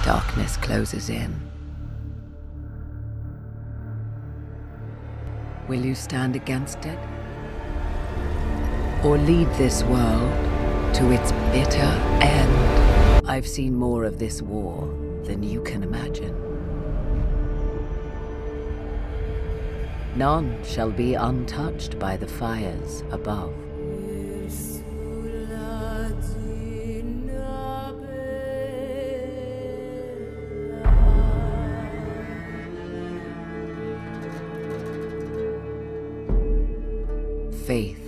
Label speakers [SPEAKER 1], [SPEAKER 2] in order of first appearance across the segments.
[SPEAKER 1] Darkness closes in. Will you stand against it? Or lead this world to its bitter end? I've seen more of this war than you can imagine. None shall be untouched by the fires above. Faith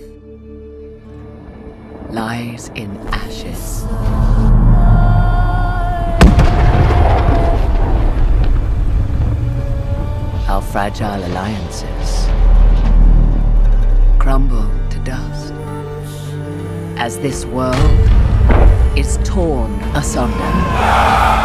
[SPEAKER 1] lies in ashes. Our fragile alliances crumble to dust as this world is torn asunder.